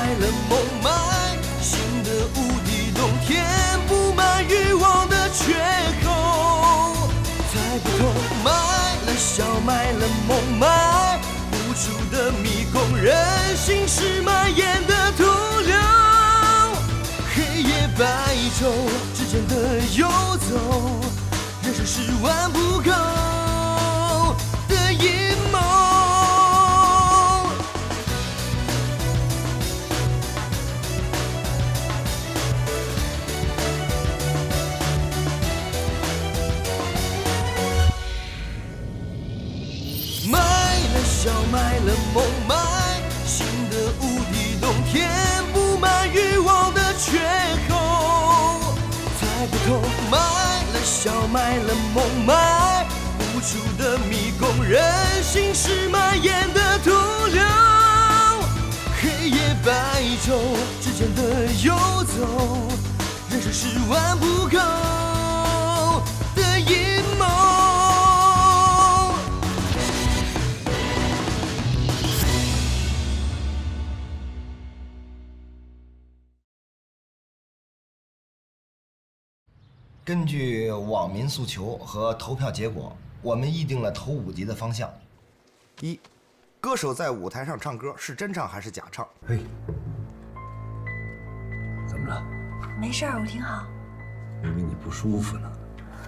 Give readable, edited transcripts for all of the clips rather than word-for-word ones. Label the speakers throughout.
Speaker 1: 了梦霾，新的无底洞填不满欲望的缺口。猜不透，买了笑，买了梦霾，无助的迷宫，人心是蔓延的毒瘤。黑夜白昼之间的游走，人生是玩不够的阴谋。笑买了梦霾，新的无底洞填不满欲望的缺口。猜不透，买了笑，买了梦霾，无助的迷宫，人心是蔓延的毒瘤。黑夜白昼之间的游走，人生是玩不够的阴谋。
Speaker 2: 根据网民诉求和投票结果，我们议定了投5级的方向：一，歌手在舞台上唱歌是真唱还是假唱？
Speaker 3: 嘿，怎么了？
Speaker 4: 没事儿，我挺好。
Speaker 3: 以为你不舒服呢。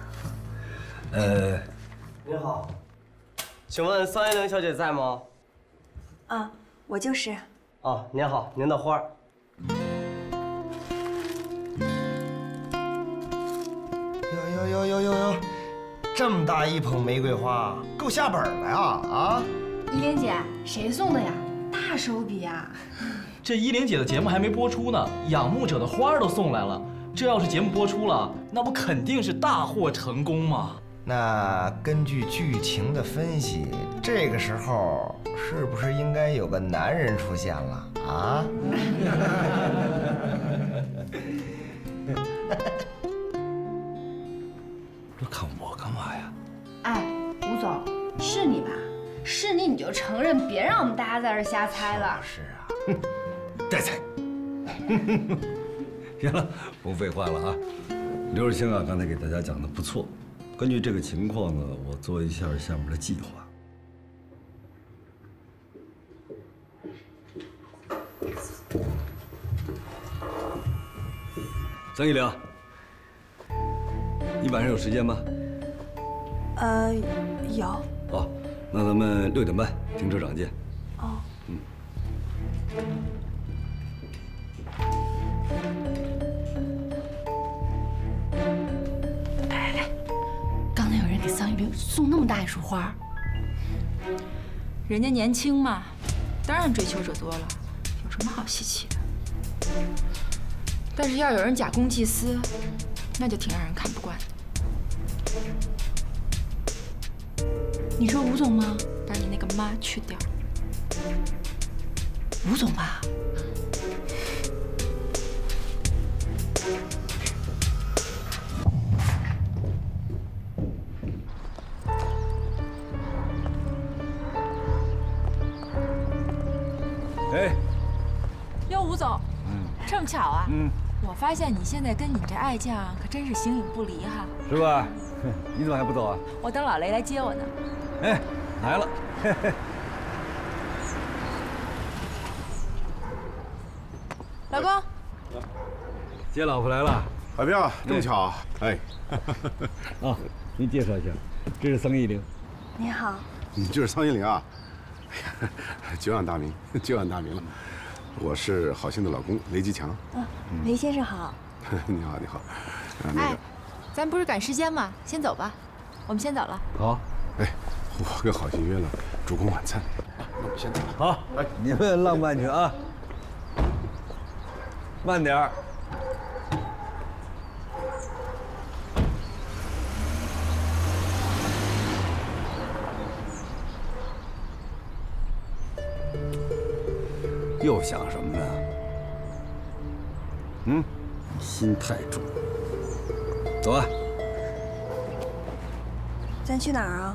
Speaker 5: 您好，请问桑叶玲小姐在吗？
Speaker 4: 啊，我就是。
Speaker 5: 哦，您好，您的花儿。
Speaker 2: 哟，这么大一捧玫瑰花，够下本了呀！啊，
Speaker 6: 依莲姐，谁送的呀？大手笔呀！
Speaker 7: 这依莲姐的节目还没播出呢，仰慕者的花都送来了。这要是节目播出了，那不肯定是大获成功吗？
Speaker 2: 那根据剧情的分析，这个时候是不是应该有个男人出现了啊？
Speaker 3: 这看我干嘛呀？
Speaker 6: 哎，吴总，是你吧？是你就承认，别让我们大家在这儿瞎猜了。
Speaker 2: 是啊，
Speaker 3: 再猜。行了，不废话了啊。刘世清啊，刚才给大家讲的不错。根据这个情况呢，我做一下下面的计划。张一玲，你晚上有时间吗？
Speaker 4: 有。
Speaker 3: 好，那咱们6点半停车场见。
Speaker 4: 哦。
Speaker 6: 来，刚才有人给桑玉玲送那么大一束花，
Speaker 8: 人家年轻嘛，当然追求者多了，有什么好稀奇的？但是要有人假公济私，那就挺让人看不惯的。
Speaker 6: 你说吴总吗？
Speaker 8: 把你那个妈去掉。
Speaker 6: 吴总吧。
Speaker 3: 哎，
Speaker 8: 哟，吴总，这么巧啊？我发现你现在跟你这爱将可真是形影不离哈。
Speaker 3: 是吧？你怎么还不走啊？
Speaker 8: 我等老雷来接我呢。
Speaker 3: 哎，来了。
Speaker 8: 老公，
Speaker 3: 接老婆来了。
Speaker 9: 海彪，这么巧？哎，
Speaker 3: 啊，您介绍一下，这是桑依玲。
Speaker 4: 你好。
Speaker 9: 你就是桑依玲啊？哎呀，久仰大名，久仰大名了。我是好心的老公雷吉强。
Speaker 4: 雷先生好。
Speaker 9: 你好，你好。
Speaker 8: 哎，咱不是赶时间吗？先走吧，我们先走了。
Speaker 3: 好。
Speaker 9: 哎，我跟好心约了烛光晚餐，那我们先走了。
Speaker 3: 好，哎，你们浪漫去啊，慢点儿。又想什么呢？心太重。走啊！
Speaker 4: 咱去哪儿啊？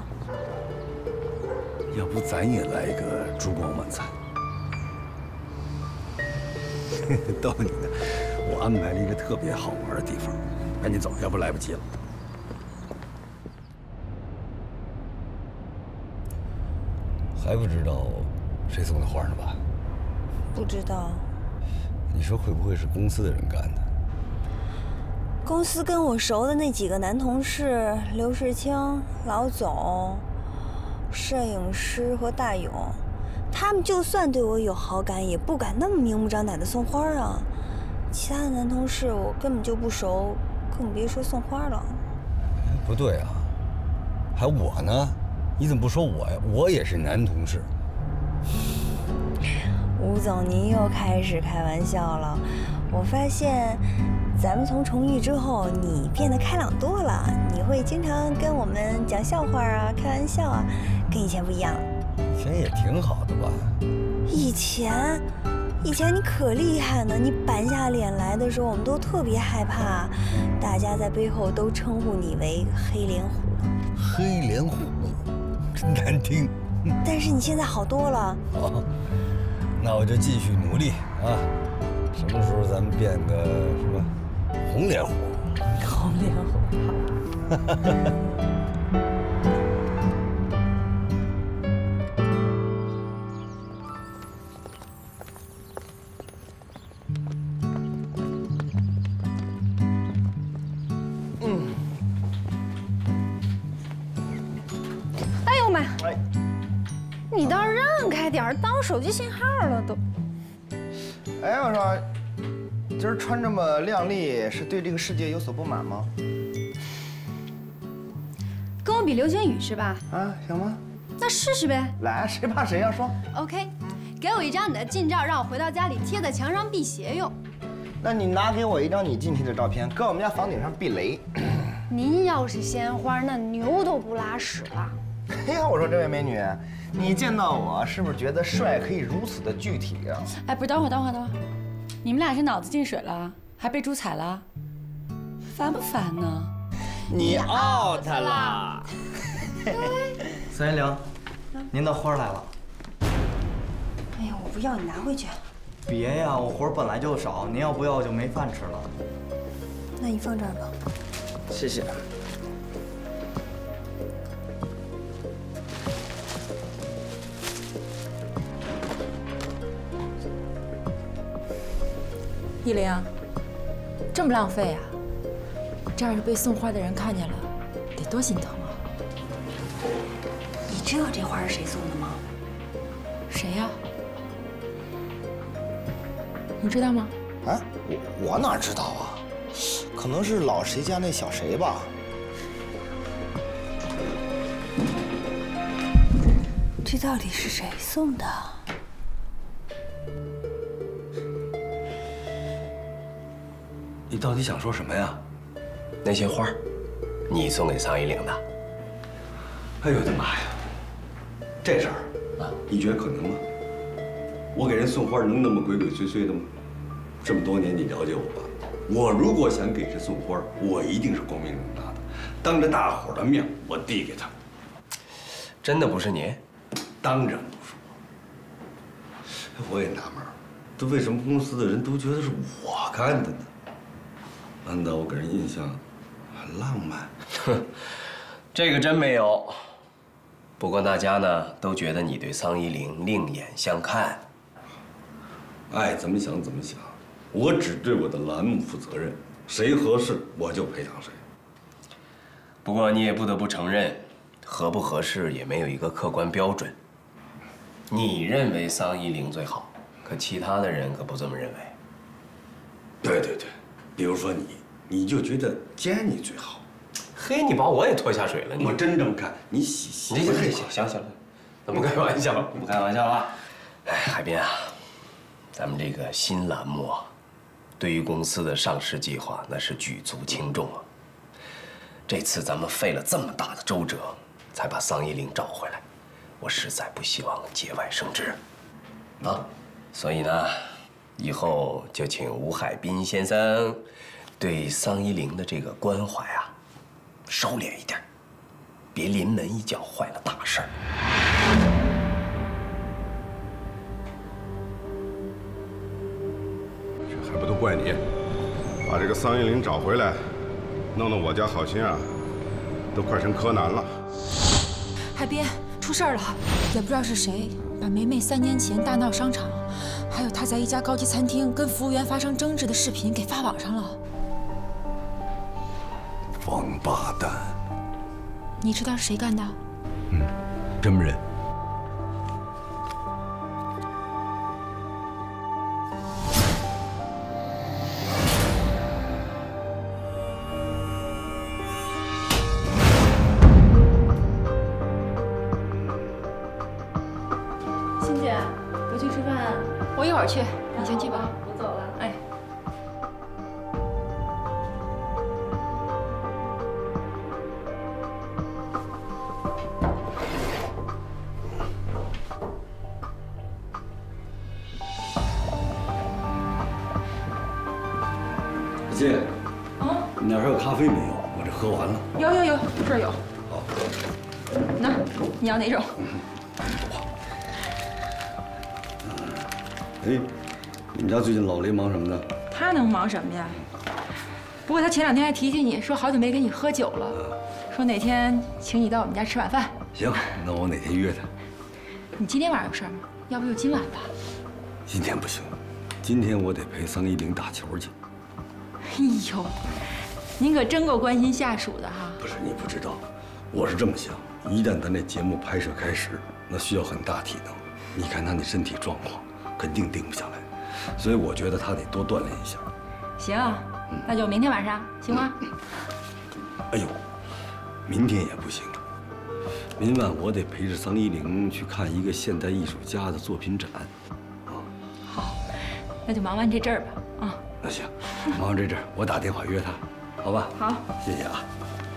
Speaker 3: 要不咱也来个烛光晚餐？ 逗你呢，我安排了一个特别好玩的地方，赶紧走，要不来不及了。还不知道谁送的花呢吧？
Speaker 4: 不知道。
Speaker 3: 你说会不会是公司的人干的？
Speaker 4: 公司跟我熟的那几个男同事，刘世清、老总、摄影师和大勇，他们就算对我有好感，也不敢那么明目张胆的送花啊。其他的男同事我根本就不熟，更别说送花了。
Speaker 3: 不对啊，还我呢？你怎么不说我呀？我也是男同事。
Speaker 4: 吴总，您又开始开玩笑了。我发现，咱们从重遇之后，你变得开朗多了。你会经常跟我们讲笑话啊，开玩笑啊，跟以前不一样了。
Speaker 3: 以前也挺好的吧？
Speaker 4: 以前你可厉害呢！你板下脸来的时候，我们都特别害怕，大家在背后都称呼你为黑脸虎。
Speaker 3: 黑脸虎，真难听。
Speaker 4: 但是你现在好多了。
Speaker 3: 好，那我就继续努力啊！什么时候咱们变个什么红脸虎？
Speaker 4: 红脸虎，好。
Speaker 6: 哎呦妈！你倒是让开点儿，耽误手机信号了都。
Speaker 2: 哎，我说，今儿穿这么靓丽，是对这个世界有所不满吗？
Speaker 6: 跟我比流星雨是吧？
Speaker 2: 啊，行吗？
Speaker 6: 那试试呗。
Speaker 2: 来，谁怕谁呀？说。
Speaker 6: OK， 给我一张你的近照，让我回到家里贴在墙上辟邪用。
Speaker 2: 那你拿给我一张你近期的照片，搁我们家房顶上避雷。
Speaker 6: 您要是鲜花，那牛都不拉屎了。
Speaker 2: 哎呀，我说这位美女，你见到我是不是觉得帅可以如此的具体啊？
Speaker 8: 哎，不是，等会儿，你们俩是脑子进水了，还被猪踩了，烦不烦呢？
Speaker 5: 你 out 了。310，您的花来了。
Speaker 4: 哎呀，我不要，你拿回去。
Speaker 5: 别呀，我活本来就少，您要不要就没饭吃了。
Speaker 4: 那你放这儿吧。
Speaker 5: 谢谢。
Speaker 8: 依玲，这么浪费啊！这要是被送花的人看见了，得多心疼啊！
Speaker 4: 你知道这花是谁送的吗？
Speaker 8: 谁呀？你知道吗？
Speaker 2: 啊，我哪知道啊？可能是老谁家那小谁吧。
Speaker 4: 这到底是谁送的？
Speaker 3: 你到底想说什么呀？
Speaker 10: 那些花，你送给桑依玲的？
Speaker 3: 哎呦我的妈呀！这事儿啊，你觉得可能吗？我给人送花能那么鬼鬼祟祟的吗？这么多年你了解我吧？我如果想给谁送花，我一定是光明正大的，当着大伙的面我递给他。
Speaker 10: 真的不是你？
Speaker 3: 当然不是我。我也纳闷，这为什么公司的人都觉得是我干的呢？难道我给人印象很浪漫？
Speaker 10: 哼，这个真没有。不过大家呢都觉得你对桑依玲另眼相看。
Speaker 3: 爱怎么想怎么想，我只对我的栏目负责任，谁合适我就培养谁。
Speaker 10: 不过你也不得不承认，合不合适也没有一个客观标准。你认为桑依玲最好，可其他的人可不这么认为。
Speaker 3: 对对对，比如说你就觉得Jenny最好。
Speaker 10: 嘿，你把我也拖下水了。
Speaker 3: 我真这么看，你行，
Speaker 10: 行了，咱不开玩笑，不开玩笑了。哎，海滨啊，咱们这个新栏目啊，对于公司的上市计划那是举足轻重啊。这次咱们费了这么大的周折，才把桑依玲找回来，我实在不希望节外生枝，啊，所以呢，以后就请吴海滨先生对桑依玲的这个关怀啊，收敛一点，别临门一脚坏了大事儿。
Speaker 9: 还不都怪你？把这个桑依林找回来，弄得我家好心啊，都快成柯南了。
Speaker 8: 海边出事儿了，也不知道是谁把梅梅3年前大闹商场，还有她在一家高级餐厅跟服务员发生争执的视频给发网上了。
Speaker 3: 王八蛋！
Speaker 8: 你知道是谁干的？
Speaker 3: 什么人？
Speaker 6: 欣姐，不去吃饭啊？
Speaker 8: 我一会儿去，你先去吧。
Speaker 6: 我走了。
Speaker 8: 哎。
Speaker 3: 小谢，你那还有咖啡没有？我这喝完了。
Speaker 8: 有，这儿有。
Speaker 3: 好，
Speaker 8: 那你要哪种？
Speaker 3: 哎，你们家最近老雷忙什么呢？
Speaker 8: 他能忙什么呀？不过他前2天还提起你说好久没跟你喝酒了，说哪天请你到我们家吃晚饭。
Speaker 3: 行，那我哪天约他？
Speaker 8: 你今天晚上有事吗？要不就今晚吧。
Speaker 3: 今天不行，今天我得陪桑依林打球去。
Speaker 8: 哎呦，您可真够关心下属的哈。
Speaker 3: 不是你不知道，我是这么想，一旦咱这节目拍摄开始，那需要很大体能。你看他那身体状况，肯定定不下来，所以我觉得他得多锻炼一下。
Speaker 8: 行，那就明天晚上，行吗？
Speaker 3: 哎呦，明天也不行，明晚我得陪着桑依林去看一个现代艺术家的作品展。
Speaker 8: 好，那就忙完这阵儿吧。啊。
Speaker 3: 那行，忙完这阵儿，我打电话约他，好吧？
Speaker 8: 好，
Speaker 3: 谢谢啊。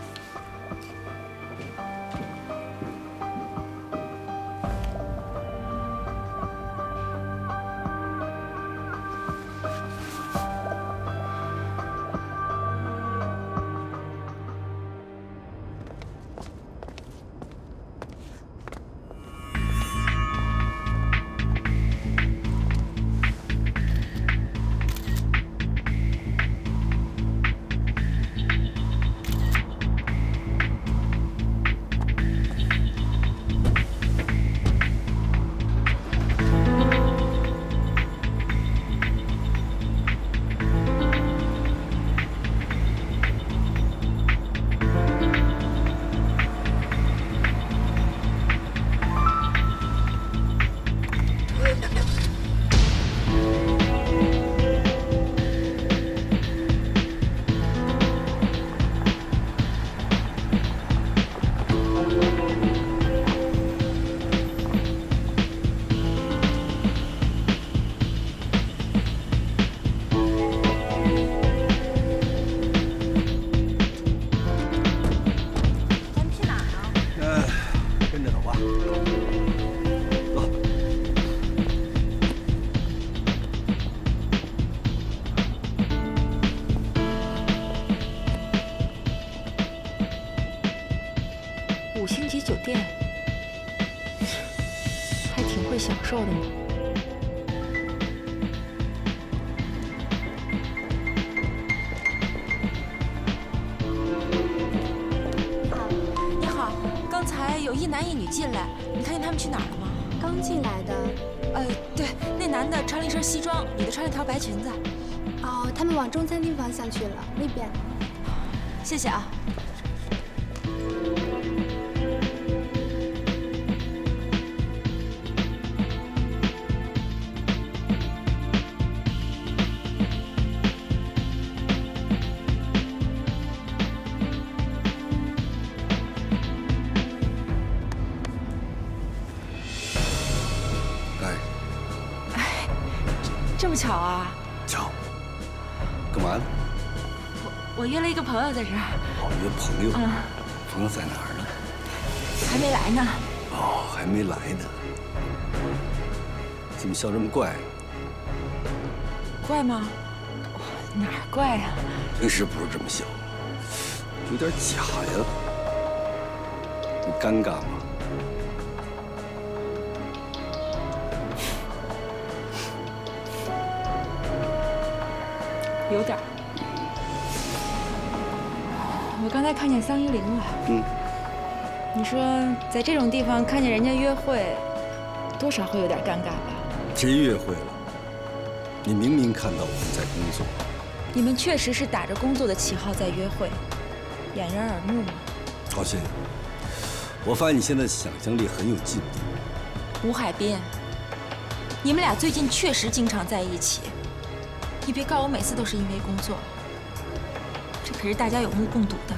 Speaker 8: 5星级酒店，还挺会享受的呢。你好，刚才有1男1女进来，你看见他们去哪儿了吗？
Speaker 11: 刚进来的。
Speaker 8: 对，那男的穿了一身西装，女的穿了条白裙子。
Speaker 11: 哦，他们往中餐厅方向去了，那边。
Speaker 8: 谢谢啊。这么巧啊！
Speaker 3: 巧，干嘛呢？
Speaker 8: 我约了一个朋友在这儿。
Speaker 3: 哦，约朋友。朋友在哪儿呢？
Speaker 8: 还没来呢。
Speaker 3: 哦，还没来呢。怎么笑这么怪？
Speaker 8: 怪吗？哪儿怪啊？
Speaker 3: 平时不是这么笑，有点假呀。你尴尬吗？
Speaker 8: 有点儿。我刚才看见桑依林了。你说在这种地方看见人家约会，多少会有点尴尬吧？
Speaker 3: 谁约会了？你明明看到我们在工作。
Speaker 8: 你们确实是打着工作的旗号在约会，掩人耳目嘛。
Speaker 3: 郝鑫，我发现你现在想象力很有进步。
Speaker 8: 吴海滨，你们俩最近确实经常在一起。你别告我每次都是因为工作，这可是大家有目共睹的。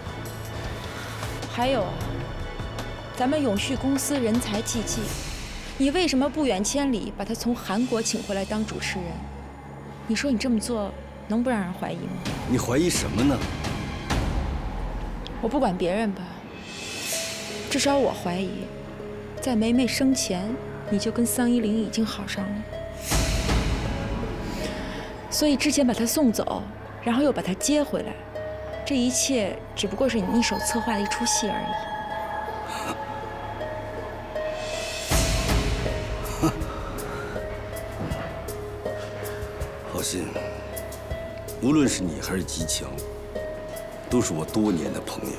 Speaker 8: 还有啊，咱们永续公司人才济济，你为什么不远千里把他从韩国请回来当主持人？你说你这么做能不让人怀疑吗？
Speaker 3: 你怀疑什么呢？
Speaker 8: 我不管别人吧，至少我怀疑，在梅梅生前你就跟桑依林已经好上了。所以之前把她送走，然后又把她接回来，这一切只不过是你一手策划的一出戏而已。
Speaker 3: 郝鑫，无论是你还是吉强，都是我多年的朋友。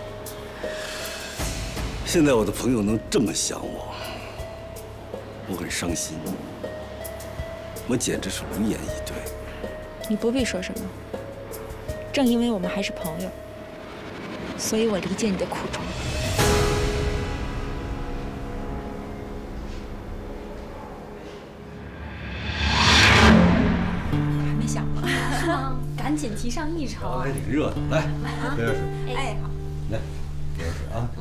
Speaker 3: 现在我的朋友能这么想我，我很伤心，我简直是无言以对。
Speaker 8: 你不必说什么，正因为我们还是朋友，所以我理解你的苦衷。还没想吗？
Speaker 6: 是吗？赶紧提上议程。
Speaker 3: 还挺热的，来，喝点水。
Speaker 6: 哎，好。
Speaker 3: 来，喝点水啊。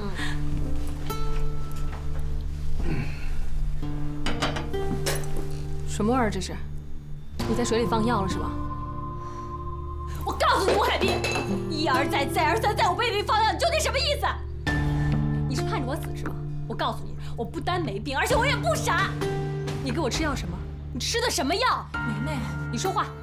Speaker 12: 什么味儿？这是？你在水里放药了是吧？
Speaker 6: 我告诉你，吴海滨，一而再，再而三，在我背地里放药，你究竟什么意思？你是盼着我死是吗？我告诉你，我不单没病，而且我也不傻。你给我吃药什么？你吃的什么药？梅梅，你说话。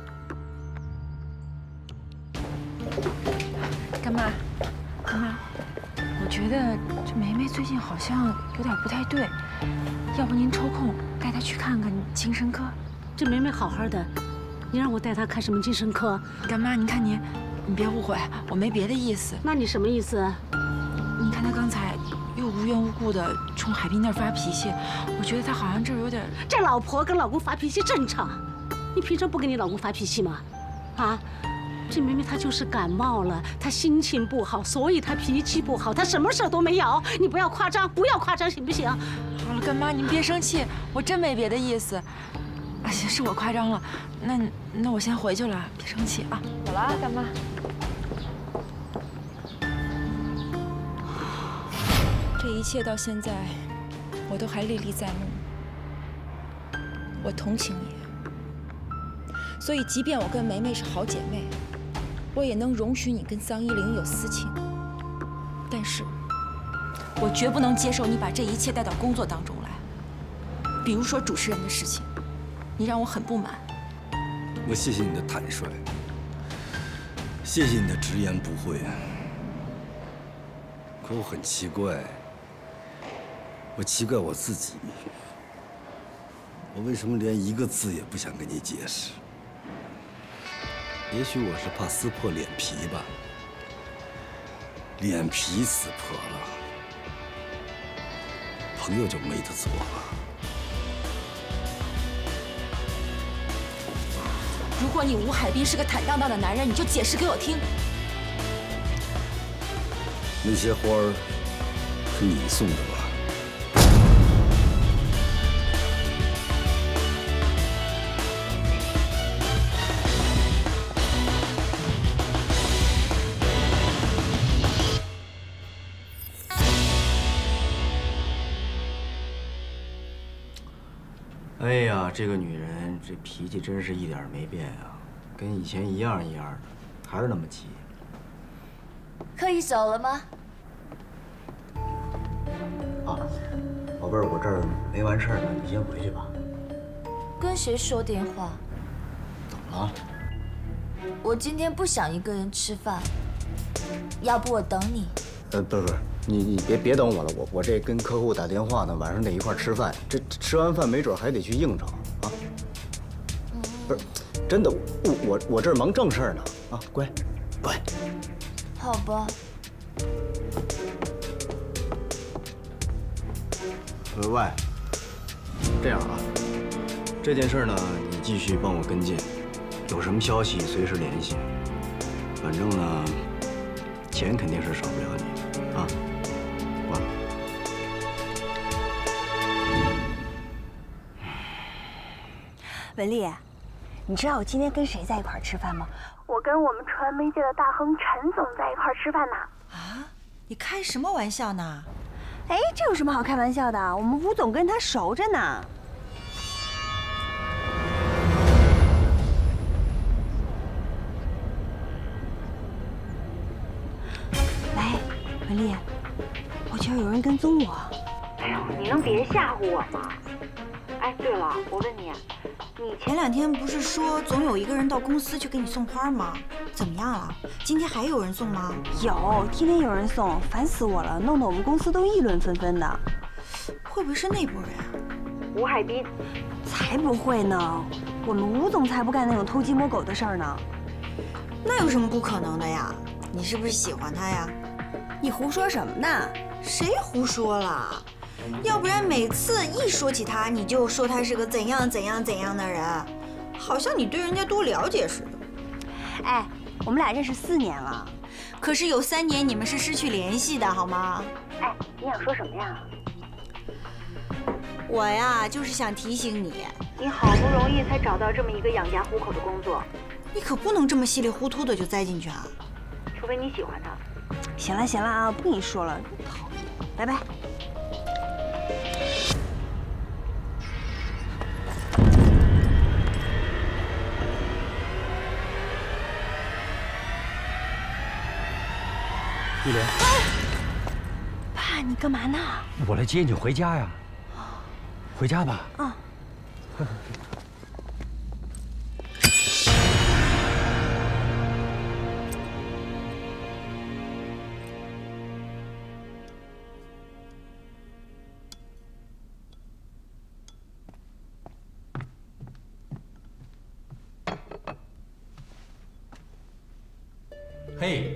Speaker 8: 干妈，干妈，我觉得这梅梅最近好像有点不太对，要不您抽空带她去看看精神科？
Speaker 12: 这梅梅好好的，你让我带她看什么精神科？
Speaker 8: 干妈，您看您别误会，我没别的意思。
Speaker 12: 那你什么意思？
Speaker 8: 你看她刚才又无缘无故的冲海滨那儿发脾气，我觉得她好像这有点……
Speaker 12: 这老婆跟老公发脾气正常，你平常不跟你老公发脾气吗？啊？这梅梅她就是感冒了，她心情不好，所以她脾气不好，她什么事都没有。你不要夸张，不要夸张，行不行？
Speaker 8: 好了，干妈您别生气，我真没别的意思。哎呀，是我夸张了，那我先回去了，别生气啊。走了啊，干妈。这一切到现在，我都还历历在目。我同情你，所以即便我跟梅梅是好姐妹，我也能容许你跟桑依林有私情。但是，我绝不能接受你把这一切带到工作当中来，比如说主持人的事情。你让我很不满。
Speaker 3: 我谢谢你的坦率，谢谢你的直言不讳。可我很奇怪，我奇怪我自己，我为什么连一个字也不想跟你解释？也许我是怕撕破脸皮吧。脸皮撕破了，朋友就没得做了。
Speaker 8: 如果你吴海滨是个坦荡荡的男人，你就解释给我听。
Speaker 3: 那些花儿是你送的吧？
Speaker 13: 哎呀，这个女人这脾气真是一点没变啊，跟以前一样一样的，还是那么急。
Speaker 14: 可以走了吗？
Speaker 13: 啊，宝贝儿，我这儿没完事儿呢，你先回去吧。
Speaker 14: 跟谁说电话？
Speaker 13: 怎么了？
Speaker 14: 我今天不想一个人吃饭，要不我等你。
Speaker 13: 不是，你别等我了，我这跟客户打电话呢，晚上得一块吃饭，这吃完饭没准还得去应酬啊。不是， 真的，我这儿忙正事儿呢。啊，乖，乖。
Speaker 14: 好吧。
Speaker 13: 喂，这样啊，这件事呢，你继续帮我跟进，有什么消息随时联系。反正呢，钱肯定是少不了你的啊。挂了。
Speaker 4: 文丽，你知道我今天跟谁在一块儿吃饭吗？
Speaker 15: 我跟我们传媒界的大亨陈总在一块儿吃饭呢。
Speaker 16: 啊？你开什么玩笑呢？
Speaker 4: 哎，这有什么好开玩笑的？我们吴总跟他熟着呢。喂，文丽，我觉得有人跟踪我。
Speaker 15: 哎呦，你能别吓唬我吗？哎，对了，我问你，
Speaker 16: 你前2天不是说总有一个人到公司去给你送花吗？怎么样了？今天还有人送吗？
Speaker 4: 有，天天有人送，烦死我了，弄得我们公司都议论纷纷的。
Speaker 16: 会不会是那拨人啊？
Speaker 15: 吴海滨？
Speaker 4: 才不会呢，我们吴总才不干那种偷鸡摸狗的事儿呢。
Speaker 16: 那有什么不可能的呀？你是不是喜欢他呀？
Speaker 4: 你胡说什么呢？
Speaker 16: 谁胡说了？要不然每次一说起他，你就说他是个怎样怎样怎样的人，好像你对人家多了解似的。
Speaker 4: 哎，我们俩认识4年了，
Speaker 16: 可是有3年你们是失去联系的，好吗？
Speaker 15: 哎，你想说什么呀？
Speaker 16: 我呀，就是想提醒你，
Speaker 15: 你好不容易才找到这么一个养家糊口的工作，
Speaker 16: 你可不能这么稀里糊涂的就栽进去啊！
Speaker 15: 除非你喜欢他。
Speaker 4: 行了行了啊，不跟你说了，讨厌，拜拜。
Speaker 17: 玉莲，
Speaker 4: 爸，你干嘛呢？
Speaker 17: 我来接你回家呀。回家吧。
Speaker 4: 啊。
Speaker 17: 嘿。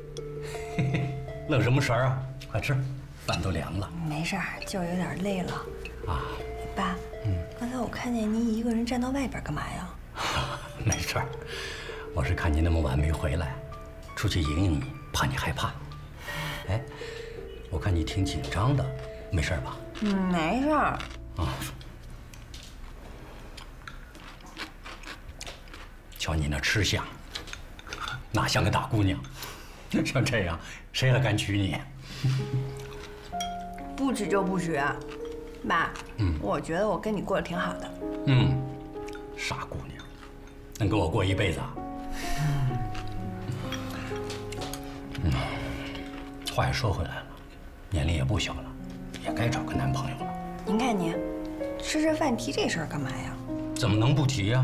Speaker 17: 愣什么神儿啊！快吃，饭都凉了。
Speaker 4: 没事儿，就是有点累了。
Speaker 17: 啊，
Speaker 4: 爸，刚才我看见您一个人站到外边，干嘛呀？
Speaker 17: 没事儿，我是看你那么晚没回来，出去迎迎你，怕你害怕。哎，我看你挺紧张的，没事吧？
Speaker 4: 没事儿。
Speaker 17: 啊，瞧你那吃相，哪像个大姑娘？像这样，谁还敢娶你？
Speaker 4: 不娶就不娶，爸。我觉得我跟你过得挺好的。
Speaker 17: 傻姑娘，能跟我过一辈子啊？话也说回来了，年龄也不小了，也该找个男朋友了。
Speaker 4: 您看您，吃着饭提这事儿干嘛呀？
Speaker 17: 怎么能不提呀？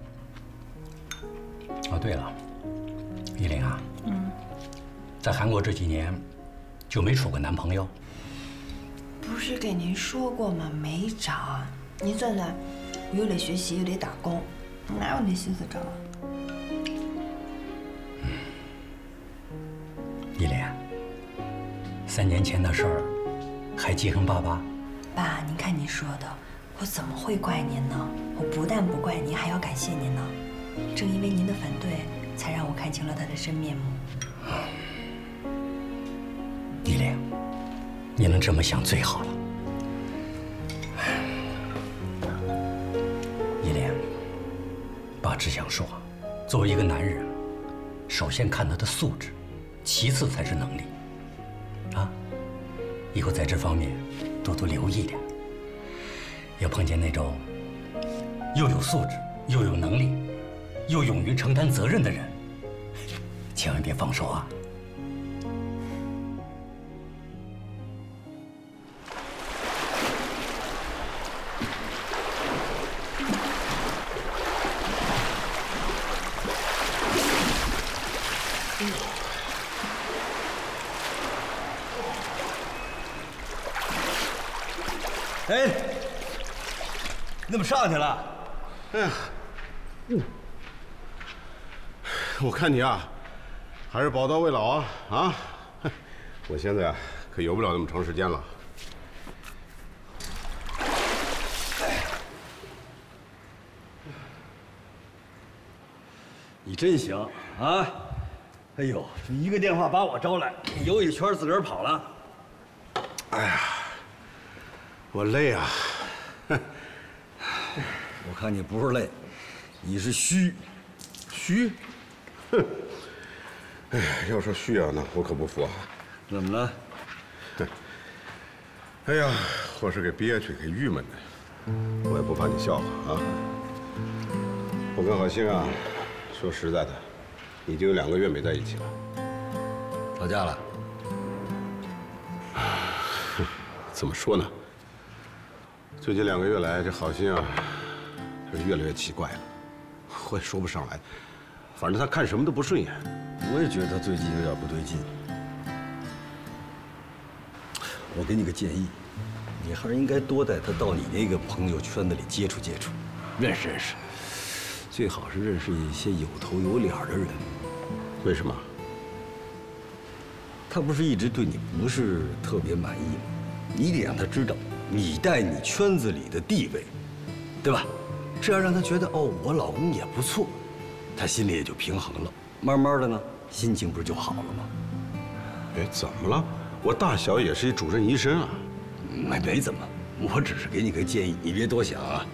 Speaker 17: 哦，对了，依琳啊。在韩国这几年，就没处过男朋友。
Speaker 4: 不是给您说过吗？没找。您算算，我又得学习又得打工，哪有那心思找啊？
Speaker 17: 依琳，3年前的事儿，还记恨巴巴。
Speaker 4: 爸，您看您说的，我怎么会怪您呢？我不但不怪您，还要感谢您呢。正因为您的反对，才让我看清了他的真面目。
Speaker 17: 依琳，你能这么想最好了。依琳，爸只想说，作为一个男人，首先看他的素质，其次才是能力。啊，以后在这方面多多留意点。要碰见那种又有素质、又有能力、又勇于承担责任的人，千万别放手啊！
Speaker 5: 哎，你怎么上去了？
Speaker 9: 我看你啊，还是宝刀未老啊啊！我现在啊，可游不了那么长时间了。
Speaker 13: 你真行啊！哎呦，就一个电话把我招来，游一圈自个儿跑了。
Speaker 9: 哎呀，我累啊！
Speaker 13: 我看你不是累，你是虚。
Speaker 9: 虚？哼！哎呀，要说虚啊，那我可不服啊！
Speaker 13: 怎么了？
Speaker 9: 哎呀，我是给憋屈、给郁闷的。我也不怕你笑话啊！我跟郝星啊，说实在的，已经有2个月没在一起了。
Speaker 13: 吵架了？
Speaker 9: 怎么说呢？最近2个月来，这郝星啊，他是越来越奇怪了。我也说不上来，反正他看什么都不顺眼。
Speaker 13: 我也觉得他最近有点不对劲。我给你个建议，你还是应该多带他到你那个朋友圈子里接触接触，认识认识。最好是认识一些有头有脸的人。
Speaker 9: 为什么？
Speaker 13: 他不是一直对你不是特别满意吗？你得让他知道你在你圈子里的地位，对吧？这样让他觉得哦，我老公也不错，他心里也就平衡了。慢慢的呢，心情不是就好了吗？
Speaker 9: 哎，怎么了？我大小也是一主任医生啊。
Speaker 13: 没怎么，我只是给你个建议，你别多想啊。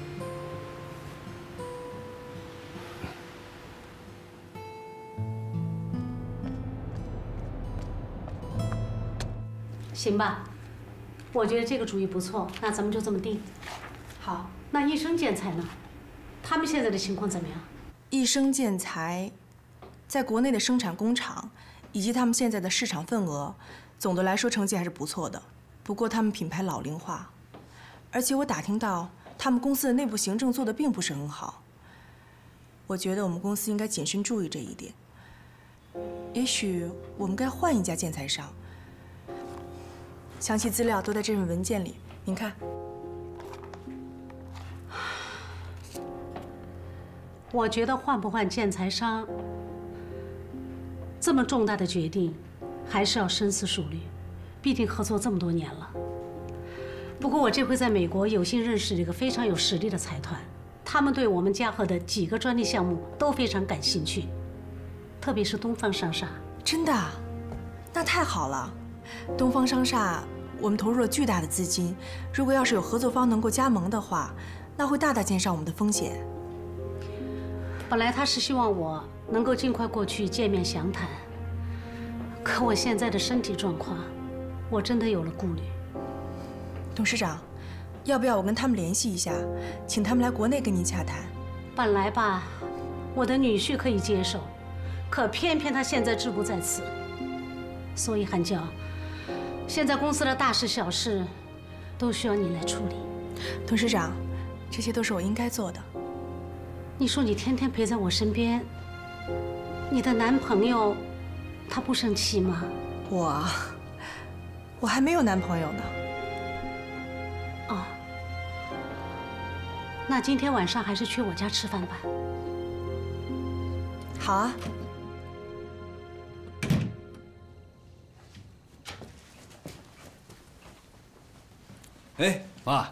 Speaker 12: 行吧，我觉得这个主意不错，那咱们就这么定。好，那益生建材呢？他们现在的情况怎么样？
Speaker 18: 益生建材在国内的生产工厂以及他们现在的市场份额，总的来说成绩还是不错的。不过他们品牌老龄化，而且我打听到他们公司的内部行政做得并不是很好。我觉得我们公司应该谨慎注意这一点。也许我们该换一家建材商。详细资料都在这份文件里，您看。
Speaker 12: 我觉得换不换建材商，这么重大的决定，还是要深思熟虑。毕竟合作这么多年了。不过我这回在美国有幸认识了一个非常有实力的财团，他们对我们嘉禾的几个专利项目都非常感兴趣，特别是东方商厦。
Speaker 18: 真的？那太好了。东方商厦，我们投入了巨大的资金，如果要是有合作方能够加盟的话，那会大大减少我们的风险。
Speaker 12: 本来他是希望我能够尽快过去见面详谈，可我现在的身体状况，我真的有了顾虑。
Speaker 18: 董事长，要不要我跟他们联系一下，请他们来国内跟您洽谈？
Speaker 12: 本来吧，我的女婿可以接受，可偏偏他现在志不在此，所以韩娇，现在公司的大事小事都需要你来处理。
Speaker 18: 董事长，这些都是我应该做的。
Speaker 12: 你说你天天陪在我身边，你的男朋友他不生气吗？
Speaker 18: 我还没有男朋友呢。
Speaker 12: 哦，那今天晚上还是去我家吃饭吧。
Speaker 18: 好啊。
Speaker 13: 哎，妈，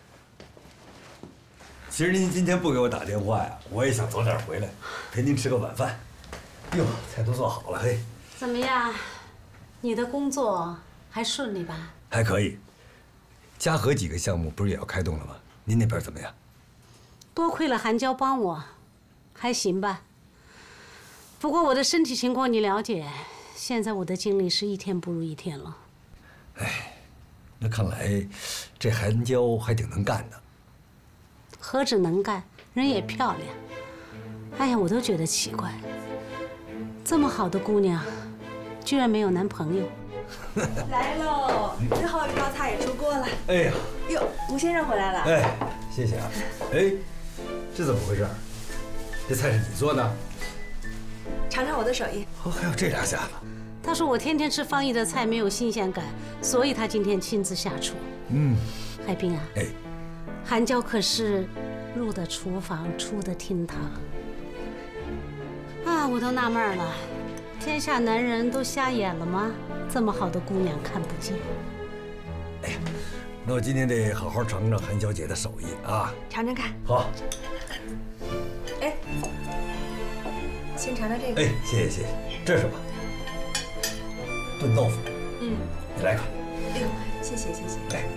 Speaker 13: 其实您今天不给我打电话呀，我也想早点回来，陪您吃个晚饭。哟，菜都做好了，嘿。
Speaker 12: 怎么样？你的工作还顺利吧？
Speaker 13: 还可以。嘉禾几个项目不是也要开动了吗？您那边怎么样？
Speaker 12: 多亏了韩娇帮我，还行吧。不过我的身体情况你了解，现在我的精力是一天不如一天了。
Speaker 13: 哎，那看来这韩娇还挺能干的。
Speaker 12: 何止能干，人也漂亮。哎呀，我都觉得奇怪，这么好的姑娘，居然没有男朋友。
Speaker 18: 来喽，最后一道菜也出锅了。
Speaker 13: 哎呀，
Speaker 18: 哟，吴先生回来了。
Speaker 13: 哎，谢谢啊。哎，这怎么回事？这菜是你做的？
Speaker 18: 尝尝我的手艺。
Speaker 13: 哦，还有这俩下子。
Speaker 12: 他说我天天吃方毅的菜没有新鲜感，所以他今天亲自下厨。海滨啊，
Speaker 13: 哎，
Speaker 12: 韩娇可是入的厨房，出的厅堂。啊， 我都纳闷了，天下男人都瞎眼了吗？这么好的姑娘看不见。
Speaker 19: 哎呀，那我今天得好好尝尝韩小姐的手艺啊！
Speaker 16: 尝尝看。
Speaker 19: 好。
Speaker 16: 哎，先尝尝这个。
Speaker 19: 哎，谢谢谢谢。这是什么？炖豆腐。
Speaker 16: 嗯。
Speaker 19: 你来一口。
Speaker 16: 哎呦，谢谢谢谢。
Speaker 19: 来。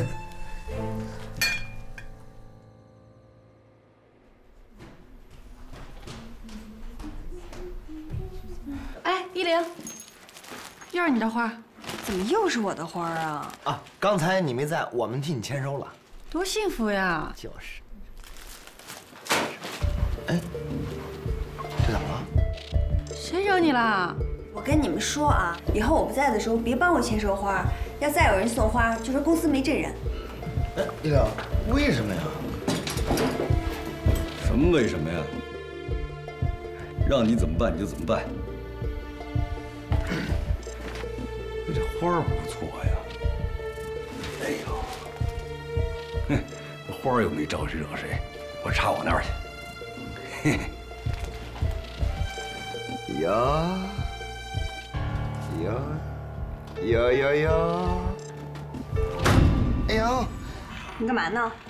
Speaker 18: 哎，依玲，又是你的花，
Speaker 4: 怎么又是我的花啊？
Speaker 2: 啊，刚才你没在，我们替你签收了。
Speaker 18: 多幸福呀！
Speaker 2: 就是。哎，这怎么了？
Speaker 18: 谁惹你了？
Speaker 4: 我跟你们说啊，以后我不在的时候别帮我签收花，要再有人送花，就说公司没这人。
Speaker 2: 哎，依玲，为什么呀？
Speaker 3: 什么为什么呀？让你怎么办你就怎么办。你这花儿不错呀。哎呦，哼，这花儿又没招谁惹谁，我插我那儿去。嘿嘿。呀呀呀呀呀！
Speaker 2: 哎呦，
Speaker 4: 你干嘛呢？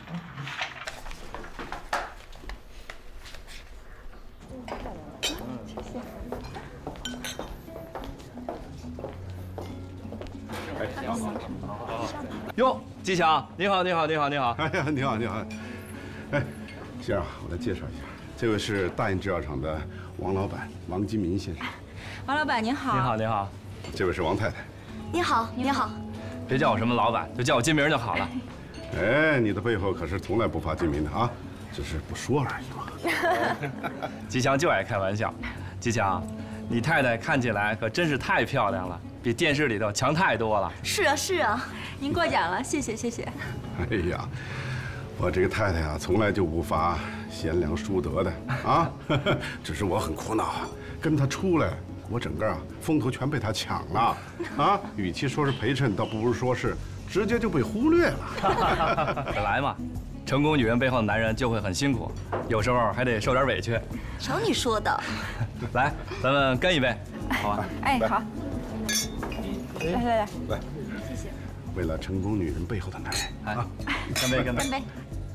Speaker 7: 哟，季强，你好，你好，你好，你好。
Speaker 9: 哎呀，你好，你好。哎，先生，我来介绍一下，这位是大印制药厂的王老板王金民先生。
Speaker 18: 王老板您好。
Speaker 7: 你好，你好。
Speaker 9: 这位是王太太。
Speaker 14: 你好，你好。
Speaker 7: 别叫我什么老板，就叫我金明就好了。
Speaker 9: 哎，你的背后可是从来不发金民的啊，只是不说而已嘛。
Speaker 7: 吉祥就爱开玩笑。吉祥，你太太看起来可真是太漂亮了，比电视里头强太多了。
Speaker 14: 是啊，是啊。
Speaker 18: 您过奖了，谢谢谢谢。
Speaker 9: 哎呀，我这个太太啊，从来就不乏贤良淑德的啊，只是我很苦恼啊，跟她出来，我整个风头全被她抢了啊。与其说是陪衬，倒不如说是直接就被忽略了。
Speaker 7: 本来嘛，成功女人背后的男人就会很辛苦，有时候还得受点委屈。
Speaker 14: 瞧你说的。
Speaker 7: 来，咱们干一杯，好吧？
Speaker 18: 哎，好。来来来，
Speaker 9: 来，
Speaker 18: 谢谢。
Speaker 9: 为了成功女人背后的男人啊，
Speaker 7: 干杯，干杯！
Speaker 18: 干杯！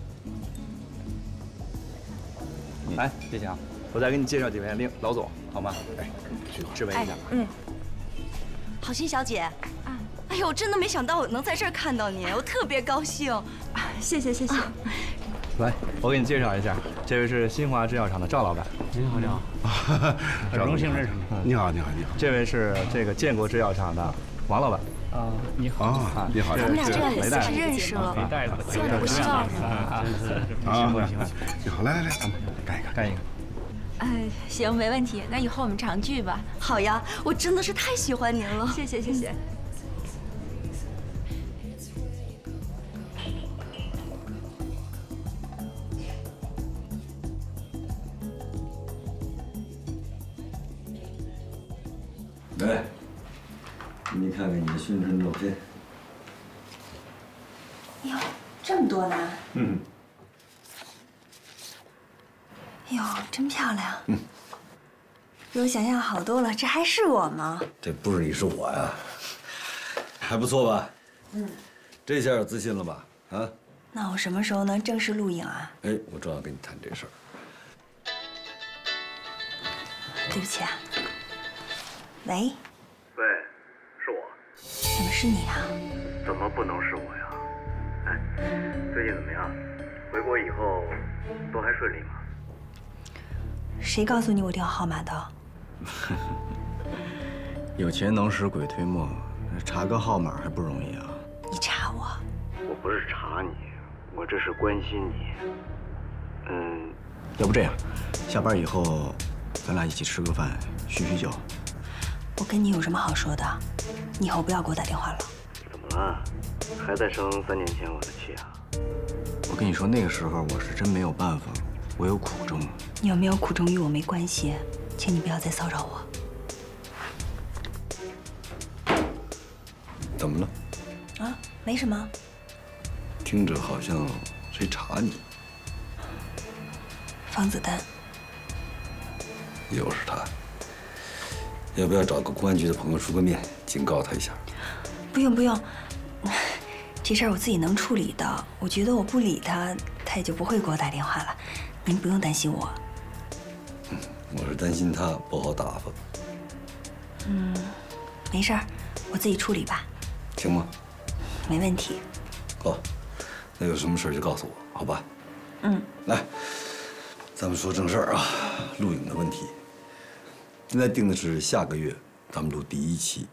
Speaker 7: 来，谢谢啊，我再给你介绍几位老总，好吗？哎，去质问一下。
Speaker 14: 嗯。好心小姐，哎呦，我真的没想到我能在这儿看到你，我特别高兴。
Speaker 18: 谢谢谢谢。
Speaker 7: 来，我给你介绍一下，这位是新华制药厂的赵老板。
Speaker 17: 您好，你好。很荣幸认识你。
Speaker 9: 你好，你好，你好。
Speaker 7: 这位是这个建国制药厂的王老板。
Speaker 17: 啊，你好。
Speaker 9: 啊，你好。
Speaker 14: 咱们俩这样也算是认识了。
Speaker 17: 没带的。
Speaker 14: 算不上
Speaker 17: 啊，
Speaker 9: 啊，你好，来来来，咱们干一个，
Speaker 7: 干一个。
Speaker 18: 行，没问题。那以后我们常聚吧。
Speaker 14: 好呀，我真的是太喜欢您了。
Speaker 18: 谢谢谢谢。
Speaker 3: 来，你看看你的宣传照片。
Speaker 4: 哟，这么多呢？
Speaker 3: 嗯。
Speaker 4: 哟，真漂亮。嗯。比我想象好多了，这还是我吗？
Speaker 3: 这不是你是我呀，还不错吧？
Speaker 4: 嗯。
Speaker 3: 这下有自信了吧？啊？
Speaker 4: 那我什么时候能正式录影啊？
Speaker 3: 哎，我正要跟你谈这事儿。
Speaker 4: 对不起啊。喂，
Speaker 20: 喂，是我。
Speaker 4: 怎么是你啊？
Speaker 20: 怎么不能是我呀？哎，最近怎么样？回国以后都还顺利吗？
Speaker 4: 谁告诉你我掉号码的？
Speaker 13: 有钱能使鬼推磨，查个号码还不容易啊？
Speaker 4: 你查我？
Speaker 20: 我不是查你，我这是关心你。
Speaker 13: 要不这样，下班以后咱俩一起吃个饭，叙叙旧。
Speaker 4: 我跟你有什么好说的？你以后不要给我打电话了。
Speaker 20: 怎么了？还在生3年前我的气啊？
Speaker 13: 我跟你说，那个时候我是真没有办法，我有苦衷。
Speaker 4: 你有没有苦衷与我没关系，请你不要再骚扰我。
Speaker 3: 怎么了？
Speaker 4: 啊，没什么。
Speaker 3: 听着好像谁查你。
Speaker 4: 方子丹。
Speaker 3: 又是他，要不要找个公安局的朋友出个面，警告他一下？
Speaker 4: 不用不用，这事儿我自己能处理的。我觉得我不理他，他也就不会给我打电话了。您不用担心我。
Speaker 3: 我是担心他不好打发。
Speaker 4: 没事儿，我自己处理吧。
Speaker 3: 行吗？
Speaker 4: 没问题。
Speaker 3: 好，那有什么事就告诉我，好吧？来，咱们说正事儿啊，录影的问题。现在定的是下个月咱们录第1期。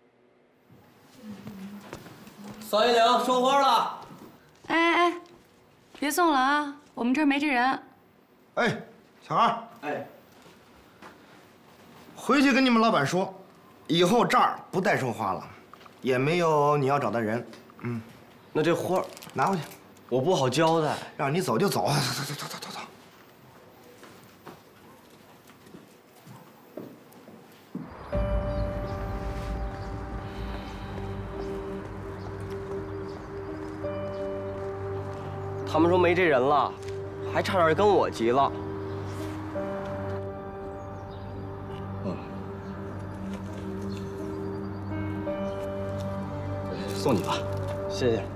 Speaker 5: 桑一玲收花了。
Speaker 8: 哎，别送了啊，我们这儿没这人。
Speaker 2: 哎，小二，回去跟你们老板说，以后这儿不带收花了，也没有你要找的人。
Speaker 5: 那这花
Speaker 2: 拿回去，
Speaker 5: 我不好交代。
Speaker 2: 让你走就走，走。
Speaker 5: 他们说没这人了，还差点跟我急了。
Speaker 13: 送你吧，
Speaker 5: 谢谢。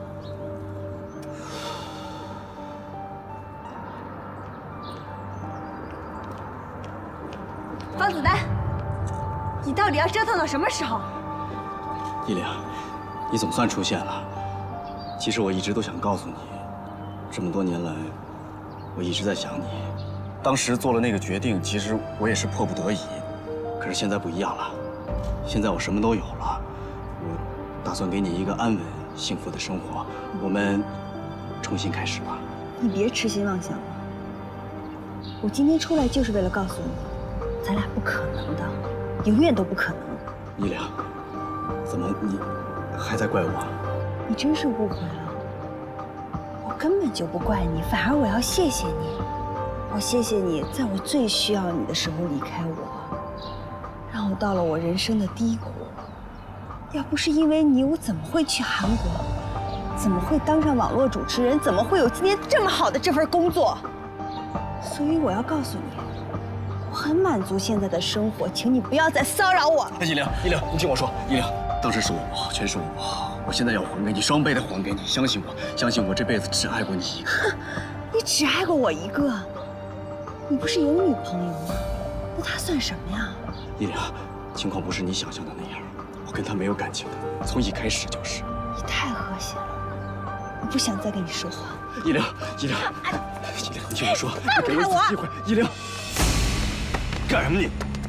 Speaker 4: 方子丹，你到底要折腾到什么时候？
Speaker 13: 依玲，你总算出现了。其实我一直都想告诉你，这么多年来，我一直在想你。当时做了那个决定，其实我也是迫不得已。可是现在不一样了，现在我什么都有了，我打算给你一个安稳、幸福的生活。我们重新开始吧。
Speaker 4: 你别痴心妄想了。我今天出来就是为了告诉你，咱俩不可能的，永远都不可能。
Speaker 13: 依玲，怎么你还在怪我？
Speaker 4: 你真是误会了，我根本就不怪你，反而我要谢谢你。我谢谢你在我最需要你的时候离开我，让我到了我人生的低谷。要不是因为你，我怎么会去韩国？怎么会当上网络主持人？怎么会有今天这么好的这份工作？所以我要告诉你，我很满足现在的生活，请你不要再骚扰我了。
Speaker 13: 依玲，你听我说，依玲，当时是我不好，全是我不好。我现在要还给你，双倍的还给你，相信我，相信我这辈子只爱过你一个。
Speaker 4: 你只爱过我一个？你不是有女朋友吗？那她算什么呀？
Speaker 13: 依玲，情况不是你想象的那样，我跟她没有感情的，从一开始就是。
Speaker 4: 你太恶心了，我不想再跟你说话。
Speaker 13: 依玲，你听我说，你给我一次机会，依玲。干什么你？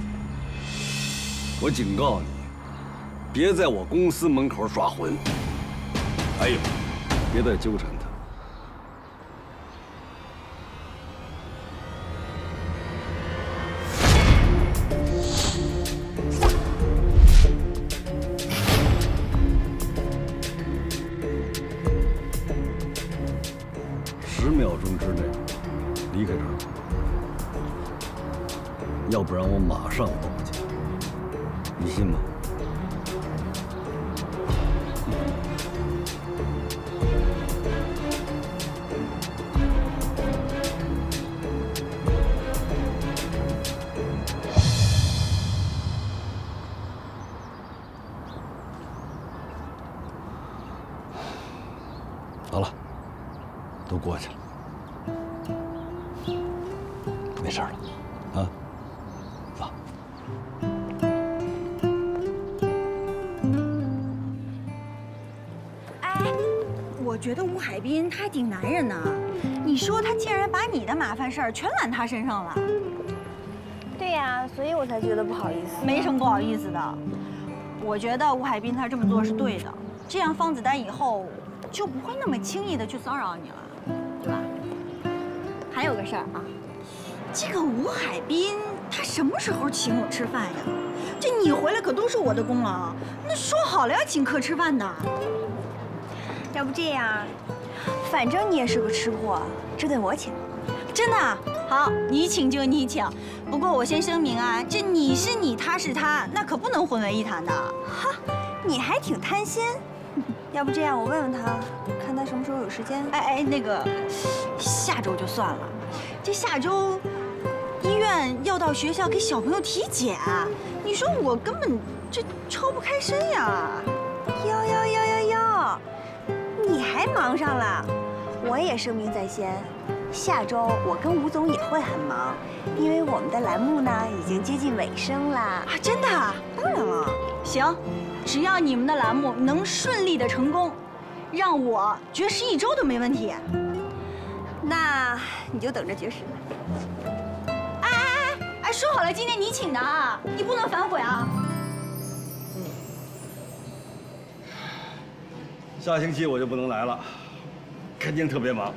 Speaker 13: 我警告你，别在我公司门口耍混。还有，别再纠缠他。10秒钟之内离开这儿，要不然我马上报警，你信吗？好了，都过去了，没事了，啊，走。
Speaker 16: 哎，我觉得吴海滨他还挺男人呢。你说他竟然把你的麻烦事儿全揽他身上了。
Speaker 4: 对呀，所以我才觉得不好意思。
Speaker 16: 没什么不好意思的，我觉得吴海滨他这么做是对的，这样方子丹以后就不会那么轻易的去骚扰你了，对吧？还有个事儿啊，这个吴海滨他什么时候请我吃饭呀？这你回来可都是我的功劳，那说好了要请客吃饭的。
Speaker 4: 要不这样，反正你也是个吃货，这顿我请。
Speaker 16: 真的？好，你请就你请。不过我先声明啊，这你是你，他是他，那可不能混为一谈的。
Speaker 4: 哈，你还挺贪心。要不这样，我问问他，看他什么时候有时间。
Speaker 16: 哎，那个，下周就算了，这下周医院要到学校给小朋友体检，你说我根本这抽不开身呀！
Speaker 4: 哟，你还忙上了？我也声明在先，下周我跟吴总也会很忙，因为我们的栏目呢已经接近尾声啦。
Speaker 16: 啊，真的？
Speaker 4: 当然了。
Speaker 16: 行，只要你们的栏目能顺利的成功，让我绝食1周都没问题。
Speaker 4: 那你就等着绝食。
Speaker 16: 哎，说好了今天你请的啊，你不能反悔啊。
Speaker 3: 下星期我就不能来了，肯定特别忙。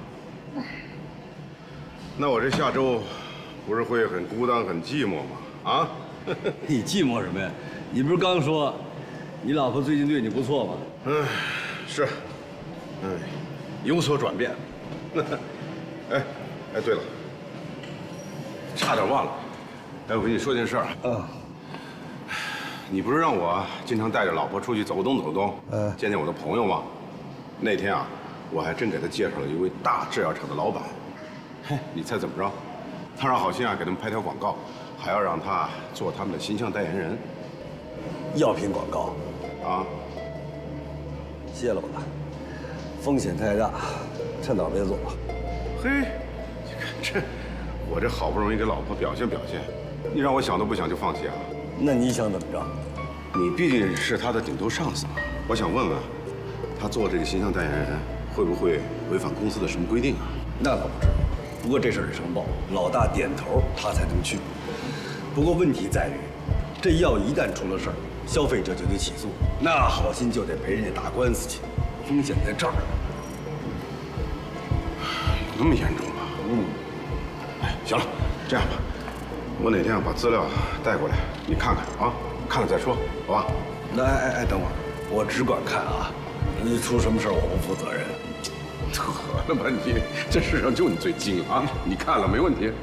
Speaker 9: 那我这下周不是会很孤单、很寂寞吗？啊？
Speaker 3: 你寂寞什么呀？你不是刚说你老婆最近对你不错吗？
Speaker 9: 是，有所转变。哎，对了，差点忘了，我跟你说件事儿。你不是让我经常带着老婆出去走动走动，见见我的朋友吗？那天啊，我还真给他介绍了一位大制药厂的老板。嘿，你猜怎么着？他让好心啊给他们拍条广告，还要让他做他们的形象代言人。
Speaker 3: 药品广告
Speaker 9: 啊，
Speaker 3: 谢了吧，风险太大，趁早别做。
Speaker 9: 嘿，你看这，我这好不容易给老婆表现表现，你让我想都不想就放弃啊？
Speaker 3: 那你想怎么着？
Speaker 9: 你毕竟是他的顶头上司嘛，我想问问，他做这个形象代言人会不会违反公司的什么规定啊？
Speaker 3: 那倒不至于，不过这事儿得上报，老大点头他才能去。不过问题在于，这药一旦出了事儿，消费者就得起诉，那好心就得陪人家打官司去，风险在这儿。
Speaker 9: 有那么严重吗？哎，行了，这样吧，我哪天把资料带过来，你看看啊，看了再说，好吧？
Speaker 3: 那等会儿，我只管看啊，你出什么事儿我不负责任。
Speaker 9: 得了吧你，这世上就你最精啊！你看了没问题。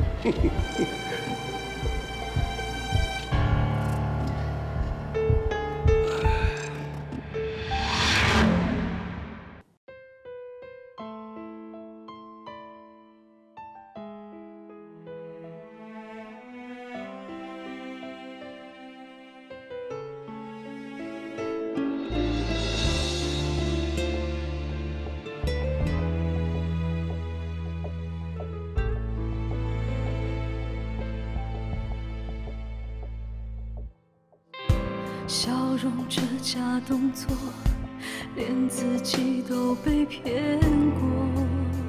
Speaker 21: 笑容这假动作，连自己都被骗过。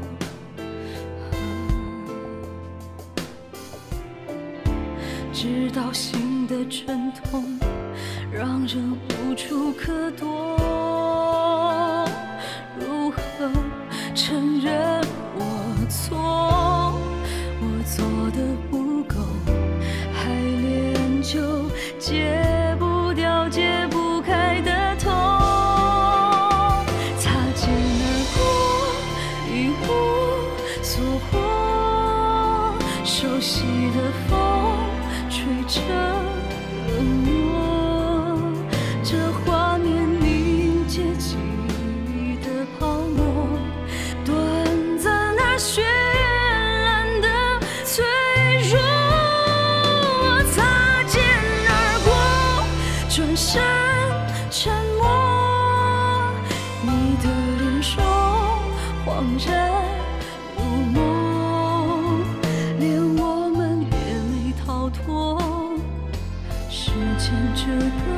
Speaker 21: 直到心的阵痛，让人无处可躲。如何承认我错？我做的不够，还连就解不开的痛，擦肩而过，已无所获。熟悉的风吹着冷漠，这画面凝结记忆的泡沫，短暂而绚烂的脆弱。擦肩而过，转身沉默，你的脸说恍然如梦，连我们也没逃脱时间这个